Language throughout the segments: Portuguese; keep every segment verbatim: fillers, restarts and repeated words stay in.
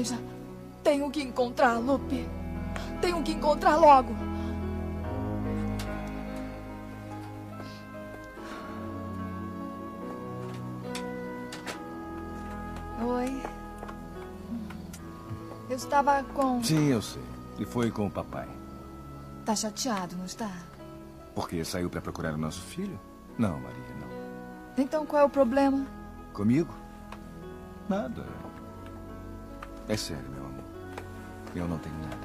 Tenho que encontrar a Lupe. Tenho que encontrar logo. Oi. Eu estava com... Sim, eu sei. E foi com o papai. Tá chateado, não está? Porque saiu para procurar o nosso filho? Não, Maria, não. Então qual é o problema? Comigo? Nada. É sério, meu amor. Eu não tenho nada.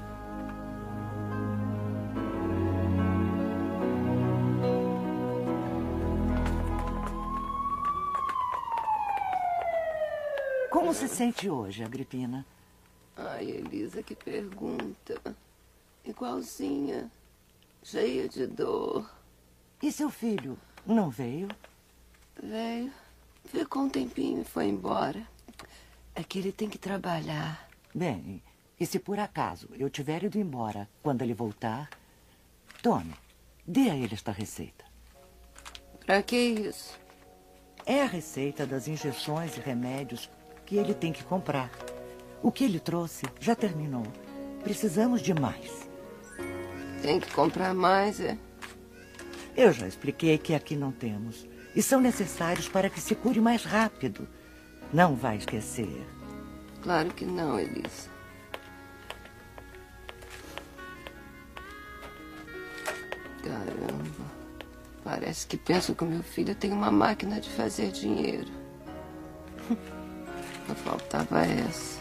Como se sente hoje, Agripina? Ai, Elisa, que pergunta. Igualzinha. Cheia de dor. E seu filho não veio? Veio. Ficou um tempinho e foi embora. É que ele tem que trabalhar. Bem, e se por acaso eu tiver ido embora quando ele voltar, tome, dê a ele esta receita. Pra que isso? É a receita das injeções e remédios que ele tem que comprar. O que ele trouxe já terminou. Precisamos de mais. Tem que comprar mais, é? Eu já expliquei que aqui não temos. E são necessários para que se cure mais rápido. Não vai esquecer. Claro que não, Elisa. Caramba. Parece que penso que o meu filho tem uma máquina de fazer dinheiro. Só faltava essa.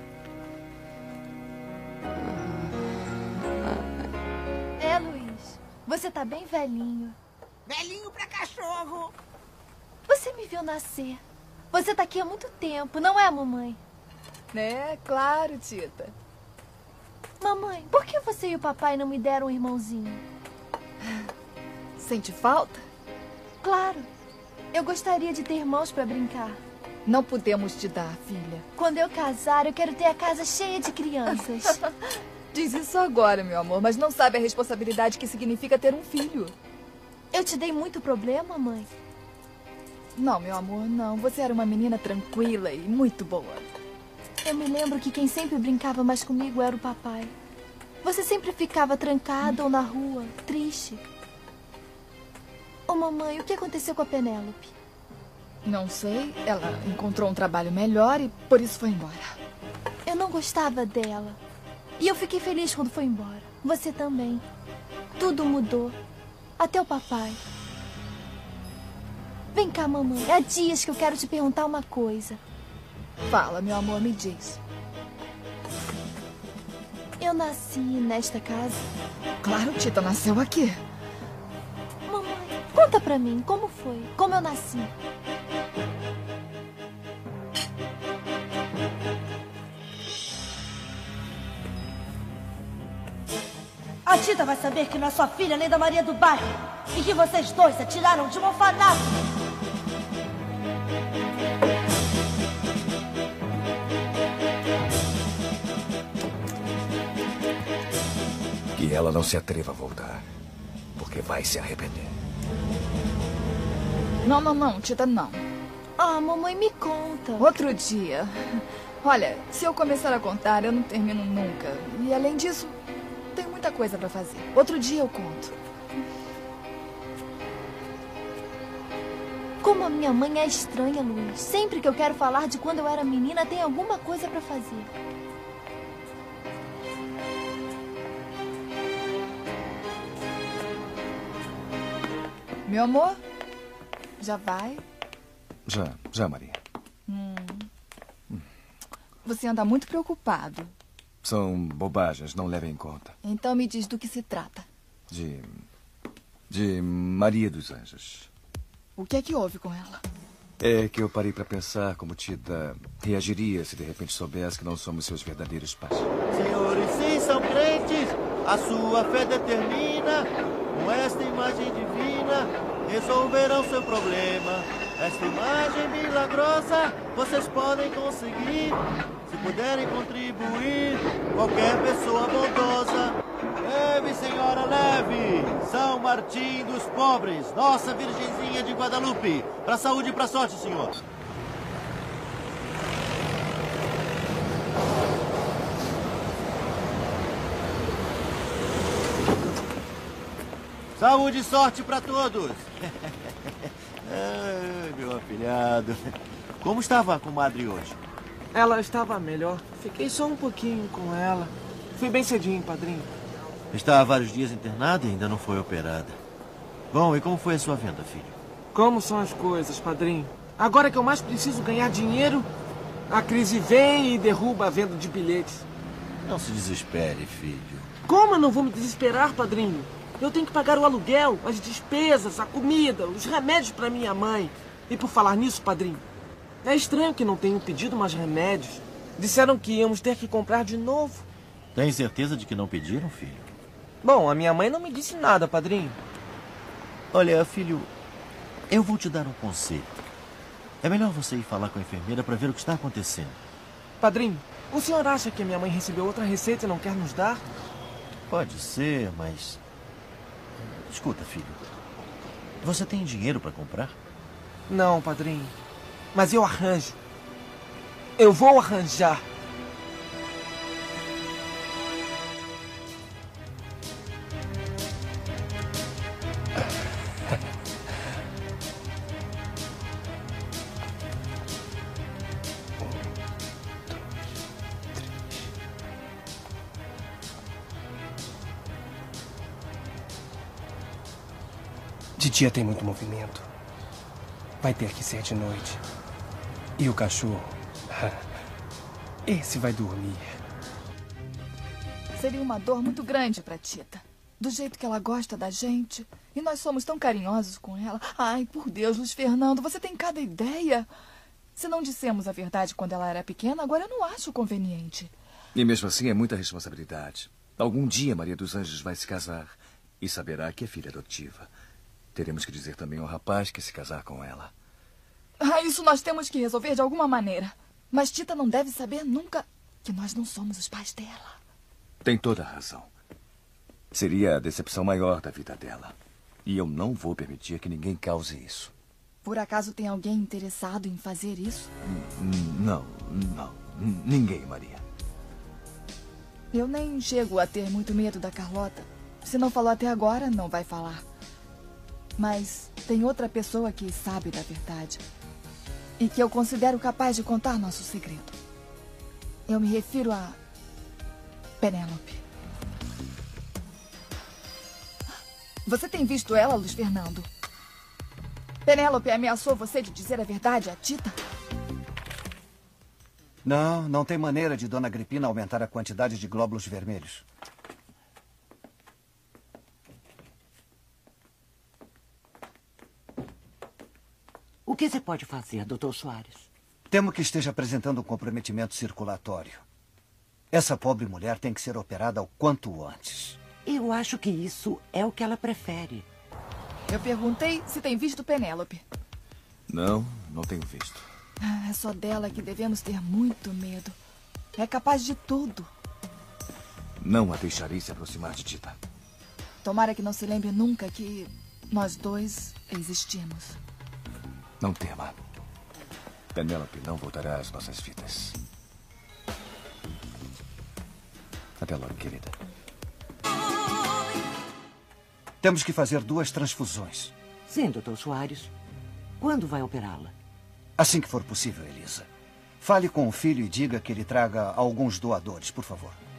É, Luiz. Você tá bem velhinho. Velhinho pra cachorro. Você me viu nascer. Você tá aqui há muito tempo, não é, mamãe? É, claro, Tita. Mamãe, por que você e o papai não me deram um irmãozinho? Sente falta? Claro. Eu gostaria de ter irmãos pra brincar. Não podemos te dar, filha. Quando eu casar, eu quero ter a casa cheia de crianças. Diz isso agora, meu amor, mas não sabe a responsabilidade que significa ter um filho. Eu te dei muito problema, mãe? Não, meu amor, não. Você era uma menina tranquila e muito boa. Eu me lembro que quem sempre brincava mais comigo era o papai. Você sempre ficava trancada ou na rua, triste. Ô, mamãe, o que aconteceu com a Penélope? Não sei. Ela encontrou um trabalho melhor e por isso foi embora. Eu não gostava dela. E eu fiquei feliz quando foi embora. Você também. Tudo mudou. Até o papai. Vem cá, mamãe. Há dias que eu quero te perguntar uma coisa. Fala, meu amor, me diz. Eu nasci nesta casa? Claro, Tita nasceu aqui. Mamãe, conta pra mim, como foi? Como eu nasci? A Tita vai saber que não é sua filha nem da Maria do bairro. E que vocês dois se atiraram de um orfanato. Que ela não se atreva a voltar. Porque vai se arrepender. Não, não, não, Tita, não. Ah, mamãe, me conta. Outro dia. Olha, se eu começar a contar, eu não termino nunca. E além disso, tem muita coisa pra fazer. Outro dia eu conto. Como a minha mãe é estranha, Luiz. Sempre que eu quero falar de quando eu era menina, tem alguma coisa pra fazer. Meu amor, já vai? Já, já, Maria. Hum. Você anda muito preocupado. São bobagens, não levem em conta. Então me diz do que se trata. De... de Maria dos Anjos. O que é que houve com ela? É que eu parei para pensar como Tita reagiria se de repente soubesse que não somos seus verdadeiros pais. Senhores, sim, são crentes. A sua fé determina. Com esta imagem divina, resolverão seu problema. Esta imagem milagrosa vocês podem conseguir. Se puderem contribuir, qualquer pessoa bondosa. Leve, senhora, leve. São Martim dos Pobres, Nossa Virgenzinha de Guadalupe. Pra saúde e pra sorte, senhor. Saúde e sorte para todos. Ai, meu afilhado. Como estava a comadre hoje? Ela estava melhor. Fiquei só um pouquinho com ela. Fui bem cedinho, padrinho. Está há vários dias internada e ainda não foi operada. Bom, e como foi a sua venda, filho? Como são as coisas, padrinho? Agora que eu mais preciso ganhar dinheiro, a crise vem e derruba a venda de bilhetes. Não se desespere, filho. Como eu não vou me desesperar, padrinho? Eu tenho que pagar o aluguel, as despesas, a comida, os remédios para minha mãe. E por falar nisso, padrinho, é estranho que não tenham pedido mais remédios. Disseram que íamos ter que comprar de novo. Tem certeza de que não pediram, filho? Bom, a minha mãe não me disse nada, padrinho. Olha, filho, eu vou te dar um conselho. É melhor você ir falar com a enfermeira para ver o que está acontecendo. Padrinho, o senhor acha que a minha mãe recebeu outra receita e não quer nos dar? Pode ser, mas... Escuta, filho. Você tem dinheiro para comprar? Não, padrinho. Mas eu arranjo. Eu vou arranjar. De dia tem muito movimento. Vai ter que ser de noite. E o cachorro? Esse vai dormir. Seria uma dor muito grande para Tita. Do jeito que ela gosta da gente. E nós somos tão carinhosos com ela. Ai, por Deus, Luiz Fernando, você tem cada ideia. Se não dissemos a verdade quando ela era pequena, agora eu não acho conveniente. E mesmo assim é muita responsabilidade. Algum dia Maria dos Anjos vai se casar e saberá que é filha adotiva. Teremos que dizer também ao rapaz que se casar com ela. Ah, isso nós temos que resolver de alguma maneira. Mas Tita não deve saber nunca que nós não somos os pais dela. Tem toda a razão. Seria a decepção maior da vida dela. E eu não vou permitir que ninguém cause isso. Por acaso tem alguém interessado em fazer isso? Não, não. Ninguém, Maria. Eu nem chego a ter muito medo da Carlota. Se não falou até agora, não vai falar. Mas tem outra pessoa que sabe da verdade. E que eu considero capaz de contar nosso segredo. Eu me refiro a Penélope. Você tem visto ela, Luiz Fernando? Penélope ameaçou você de dizer a verdade a Tita? Não, não tem maneira de Dona Agripina aumentar a quantidade de glóbulos vermelhos. O que você pode fazer, doutor Soares? Temo que esteja apresentando um comprometimento circulatório. Essa pobre mulher tem que ser operada o quanto antes. Eu acho que isso é o que ela prefere. Eu perguntei se tem visto Penélope. Não, não tenho visto. Ah, é só dela que devemos ter muito medo. É capaz de tudo. Não a deixarei se aproximar de Tita. Tomara que não se lembre nunca que nós dois existimos. Não tema. Penélope não voltará às nossas vidas. Até logo, querida. Temos que fazer duas transfusões. Sim, doutor Soares. Quando vai operá-la? Assim que for possível, Elisa. Fale com o filho e diga que ele traga alguns doadores, por favor.